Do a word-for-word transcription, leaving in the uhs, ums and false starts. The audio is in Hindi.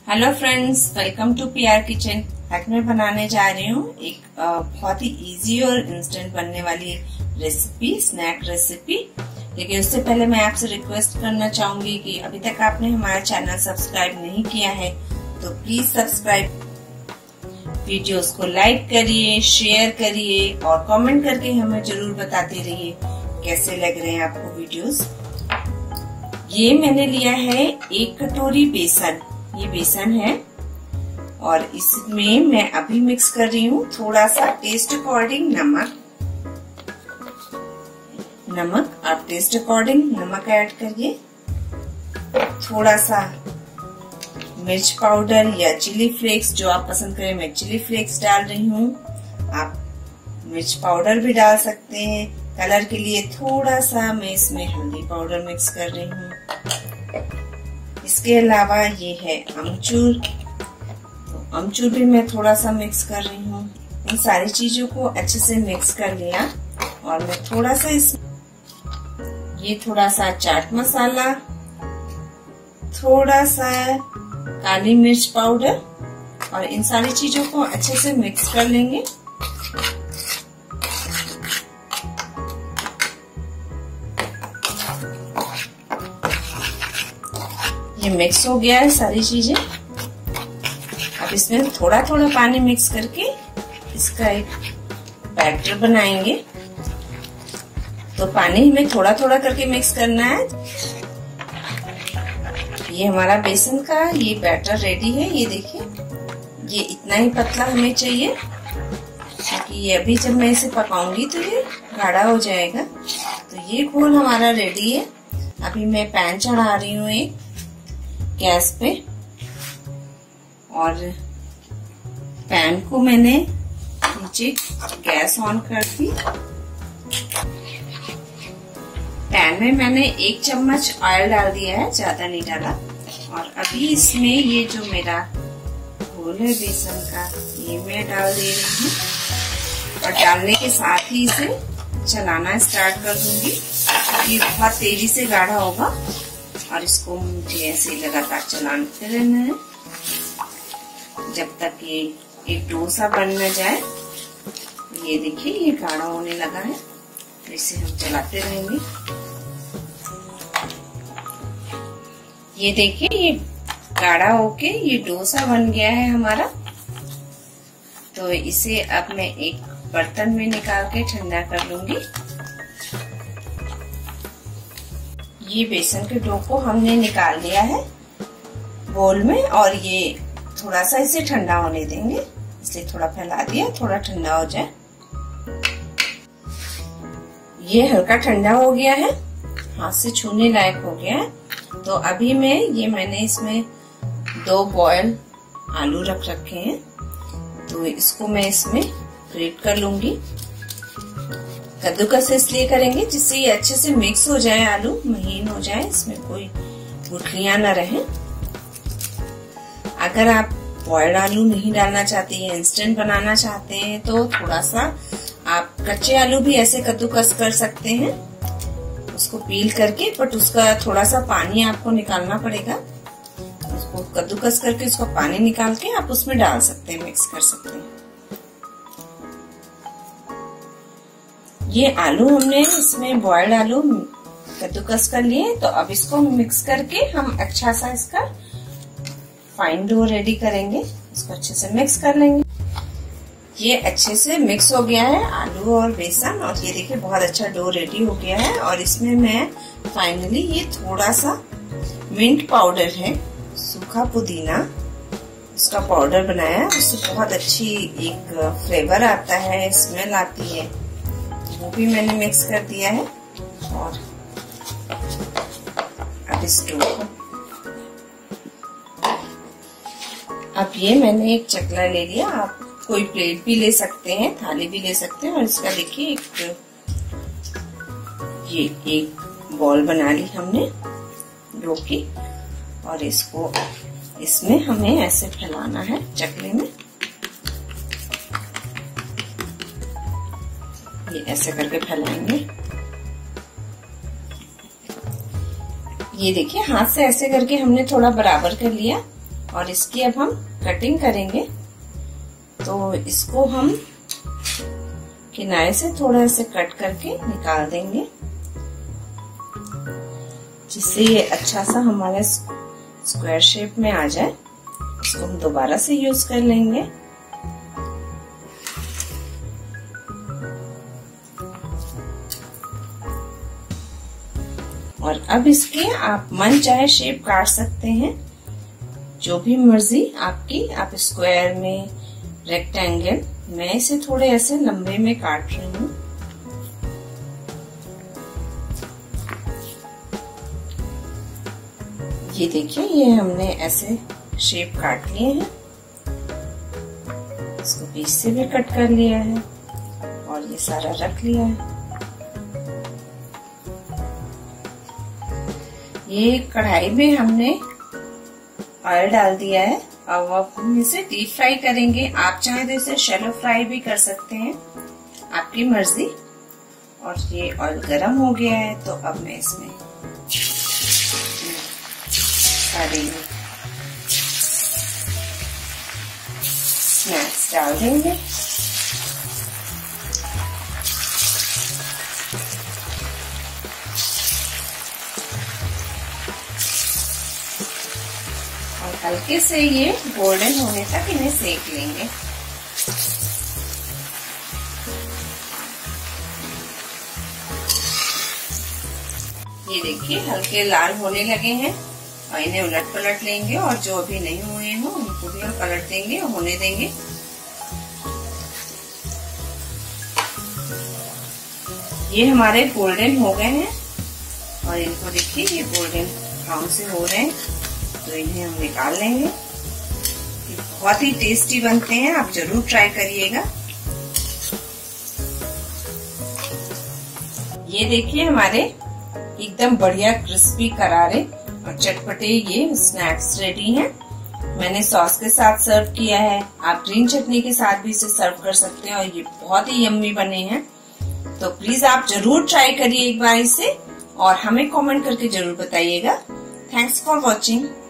Hello friends, welcome to PR kitchen. आज मैं बनाने जा रही हूँ एक बहुत ही इजी और इंस्टेंट बनने वाली रेसिपी, स्नैक रेसिपी। लेकिन उससे पहले मैं आपसे रिक्वेस्ट करना चाहूंगी कि अभी तक आपने हमारा चैनल सब्सक्राइब नहीं किया है तो प्लीज सब्सक्राइब, वीडियोस को लाइक करिए, शेयर करिए और कमेंट करके हमें जरूर बताते रहिए कैसे लग रहे हैं आपको वीडियोस। ये मैंने लिया है एक कटोरी बेसन, ये बेसन है और इसमें मैं अभी मिक्स कर रही हूँ थोड़ा सा टेस्ट अकॉर्डिंग नमक। नमक आप टेस्ट अकॉर्डिंग नमक ऐड करिए। थोड़ा सा मिर्च पाउडर या चिली फ्लेक्स, जो आप पसंद करें। मैं चिली फ्लेक्स डाल रही हूँ, आप मिर्च पाउडर भी डाल सकते हैं। कलर के लिए थोड़ा सा मैं इसमें हल्दी पाउडर मिक्स कर रही हूँ। इसके अलावा ये है अमचूर, तो अमचूर भी मैं थोड़ा सा मिक्स कर रही हूँ। इन सारी चीजों को अच्छे से मिक्स कर लिया और मैं थोड़ा सा इस ये थोड़ा सा चाट मसाला, थोड़ा सा काली मिर्च पाउडर और इन सारी चीजों को अच्छे से मिक्स कर लेंगे। ये मिक्स हो गया है सारी चीजें। अब इसमें थोड़ा थोड़ा पानी मिक्स करके इसका एक बैटर बनाएंगे। तो पानी हमें थोड़ा थोड़ा करके मिक्स करना है। ये हमारा बेसन का ये बैटर रेडी है। ये देखिए, ये इतना ही पतला हमें चाहिए क्योंकि ये अभी जब मैं इसे पकाऊंगी तो ये गाढ़ा हो जाएगा। तो ये घोल हमारा रेडी है। अभी मैं पैन चढ़ा रही हूँ एक गैस पे और पैन को मैंने नीचे गैस ऑन कर दी। पैन में मैंने एक चम्मच ऑयल डाल दिया है, ज्यादा नहीं डाला। और अभी इसमें ये जो मेरा घोल है बेसन का, ये मैं डाल दे रही हूँ और डालने के साथ ही इसे चलाना स्टार्ट कर दूंगी। ये बहुत तेजी से गाढ़ा होगा और इसको मुझे ऐसे लगातार चलाते रहना है जब तक ये एक डोसा बन न जाए। ये देखिए, ये गाढ़ा होने लगा है तो इसे हम चलाते रहेंगे। ये देखिए, ये गाढ़ा होके ये डोसा बन गया है हमारा। तो इसे अब मैं एक बर्तन में निकाल के ठंडा कर लूंगी। ये बेसन के डो को हमने निकाल लिया है बोल में और ये थोड़ा सा इसे ठंडा होने देंगे, इसलिए थोड़ा फैला दिया, थोड़ा ठंडा हो जाए। ये हल्का ठंडा हो गया है, हाथ से छूने लायक हो गया है। तो अभी मैं ये मैंने इसमें दो बॉयल आलू रख रखे हैं, तो इसको मैं इसमें ग्रेट कर लूंगी। कद्दूकस इसलिए करेंगे जिससे ये अच्छे से मिक्स हो जाए, आलू महीन हो जाए, इसमें कोई गुठलियां ना रहे। अगर आप बॉइल्ड आलू नहीं डालना चाहते हैं, इंस्टेंट बनाना चाहते हैं, तो थोड़ा सा आप कच्चे आलू भी ऐसे कद्दूकस कर सकते हैं, उसको पील करके। बट उसका थोड़ा सा पानी आपको निकालना पड़ेगा। उसको कद्दूकस करके उसका पानी निकाल के आप उसमें डाल सकते हैं, मिक्स कर सकते हैं। ये आलू हमने इसमें बॉइल्ड आलू कद्दूकस कर लिए, तो अब इसको मिक्स करके हम अच्छा सा इसका फाइन डो रेडी करेंगे। इसको अच्छे से मिक्स कर लेंगे। ये अच्छे से मिक्स हो गया है आलू और बेसन, और ये देखिए बहुत अच्छा डो रेडी हो गया है। और इसमें मैं फाइनली ये थोड़ा सा मिंट पाउडर है, सूखा पुदीना, इसका पाउडर बनाया है। उससे बहुत अच्छी एक फ्लेवर आता है, स्मेल आती है, वो भी मैंने मिक्स कर दिया है। और अब इस डो को, अब ये मैंने एक चकला ले लिया। आप कोई प्लेट भी ले सकते हैं, थाली भी ले सकते हैं। और इसका देखिए एक ये एक बॉल बना ली हमने डो की, और इसको इसमें हमें ऐसे फैलाना है चकले में। ये ऐसे करके फैलाएंगे। ये देखिए, हाथ से ऐसे करके हमने थोड़ा बराबर कर लिया और इसकी अब हम कटिंग करेंगे। तो इसको हम किनारे से थोड़ा ऐसे कट करके निकाल देंगे, जिससे ये अच्छा सा हमारे स्क्वायर शेप में आ जाए। इसको हम दोबारा से यूज कर लेंगे। और अब इसके आप मन चाहे शेप काट सकते हैं, जो भी मर्जी आपकी। आप स्क्वायर में, रेक्टेंगल, मैं इसे थोड़े ऐसे लंबे में काट रही हूँ। ये देखिए, ये हमने ऐसे शेप काट लिए हैं। इसको बीच से भी कट कर लिया है और ये सारा रख लिया है। ये कढ़ाई में हमने ऑयल डाल दिया है। अब हम इसे डीप फ्राई करेंगे। आप चाहें तो इसे शैलो फ्राई भी कर सकते हैं, आपकी मर्जी। और ये ऑयल गरम हो गया है, तो अब मैं इसमें सारे स्नैक्स डाल देंगे। और हल्के से ये गोल्डन होने तक इन्हें सेक लेंगे। ये देखिए, हल्के लाल होने लगे हैं और इन्हें उलट पलट लेंगे। और जो अभी नहीं हुए हैं उनको भी हम पलट देंगे और होने देंगे। ये हमारे गोल्डन हो गए हैं और इनको देखिए, ये गोल्डन ब्राउन से हो रहे हैं, तो इन्हें हम निकाल लेंगे। ये बहुत ही टेस्टी बनते हैं, आप जरूर ट्राई करिएगा। ये देखिए, हमारे एकदम बढ़िया क्रिस्पी करारे और चटपटे ये स्नैक्स रेडी हैं। मैंने सॉस के साथ सर्व किया है। आप ग्रीन चटनी के साथ भी इसे सर्व कर सकते हैं और ये बहुत ही यम्मी बने हैं। तो प्लीज आप जरूर ट्राई करिए एक बार इसे और हमें कमेंट करके जरूर बताइएगा। Thanks for watching.